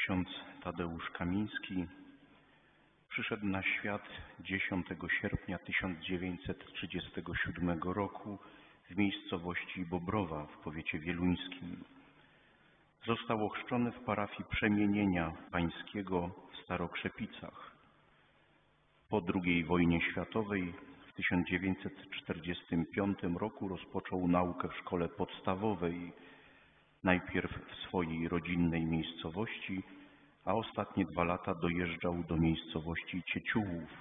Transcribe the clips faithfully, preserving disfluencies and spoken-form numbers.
Ksiądz Tadeusz Kamiński przyszedł na świat dziesiątego sierpnia tysiąc dziewięćset trzydziestego siódmego roku w miejscowości Bobrowa w powiecie wieluńskim. Został ochrzczony w parafii Przemienienia Pańskiego w Starokrzepicach. Po drugiej wojnie światowej w tysiąc dziewięćset czterdziestym piątym roku rozpoczął naukę w szkole podstawowej, najpierw w swojej rodzinnej miejscowości, a ostatnie dwa lata dojeżdżał do miejscowości Cieciułów.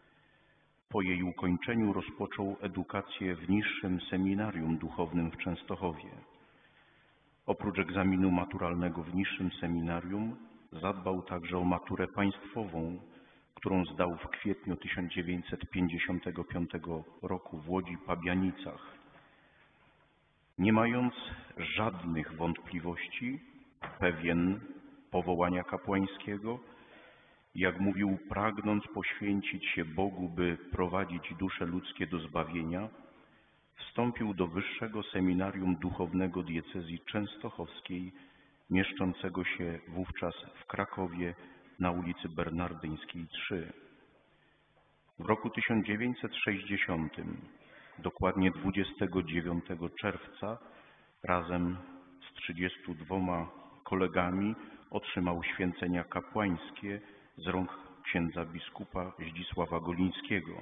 Po jej ukończeniu rozpoczął edukację w niższym seminarium duchownym w Częstochowie. Oprócz egzaminu maturalnego w niższym seminarium zadbał także o maturę państwową, którą zdał w kwietniu tysiąc dziewięćset pięćdziesiątego piątego roku w Łodzi Pabianicach. Nie mając żadnych wątpliwości, pewien powołania kapłańskiego, jak mówił, pragnąc poświęcić się Bogu, by prowadzić dusze ludzkie do zbawienia, wstąpił do Wyższego Seminarium Duchownego Diecezji Częstochowskiej, mieszczącego się wówczas w Krakowie na ulicy Bernardyńskiej trzy. W roku tysiąc dziewięćset sześćdziesiątym, dokładnie dwudziestego dziewiątego czerwca, razem z trzydziestoma dwoma kolegami otrzymał święcenia kapłańskie z rąk księdza biskupa Zdzisława Golińskiego.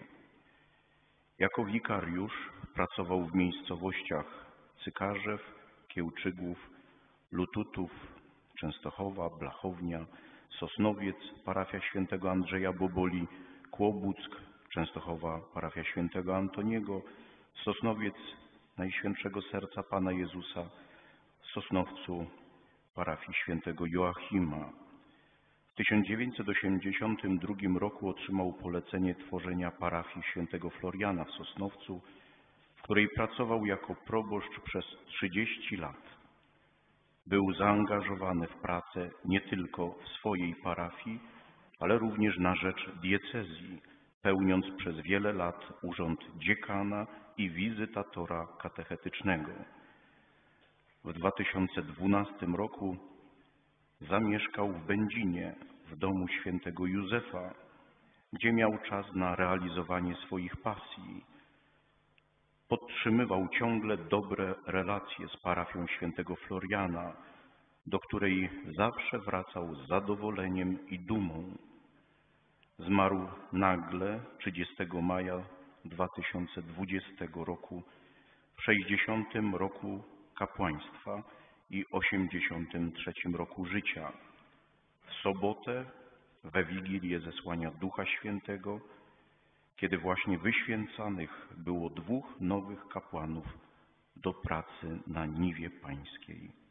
Jako wikariusz pracował w miejscowościach Cykarzew, Kiełczygłów, Lututów, Częstochowa, Blachownia, Sosnowiec, parafia świętego Andrzeja Boboli, Kłobuck, Częstochowa, parafia świętego Antoniego, Sosnowiec Najświętszego Serca Pana Jezusa, w Sosnowcu parafii świętego Joachima. W tysiąc dziewięćset osiemdziesiątym drugim roku otrzymał polecenie tworzenia parafii świętego Floriana w Sosnowcu, w której pracował jako proboszcz przez trzydzieści lat. Był zaangażowany w pracę nie tylko w swojej parafii, ale również na rzecz diecezji, pełniąc przez wiele lat urząd dziekana i wizytatora katechetycznego. W dwa tysiące dwunastym roku zamieszkał w Będzinie, w domu świętego Józefa, gdzie miał czas na realizowanie swoich pasji. Podtrzymywał ciągle dobre relacje z parafią świętego Floriana, do której zawsze wracał z zadowoleniem i dumą. Zmarł nagle trzydziestego maja dwa tysiące dwudziestego roku w sześćdziesiątym roku kapłaństwa i osiemdziesiątym trzecim roku życia. W sobotę, we Wigilię zesłania Ducha Świętego, kiedy właśnie wyświęcanych było dwóch nowych kapłanów do pracy na niwie pańskiej.